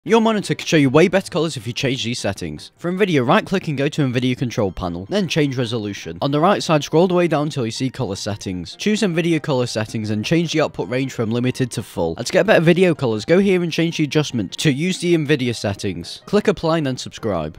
Your monitor can show you way better colours if you change these settings. For NVIDIA, right click and go to NVIDIA control panel, then change resolution. On the right side, scroll the way down until you see colour settings. Choose NVIDIA colour settings and change the output range from limited to full. And to get better video colours, go here and change the adjustment to use the NVIDIA settings. Click apply and then subscribe.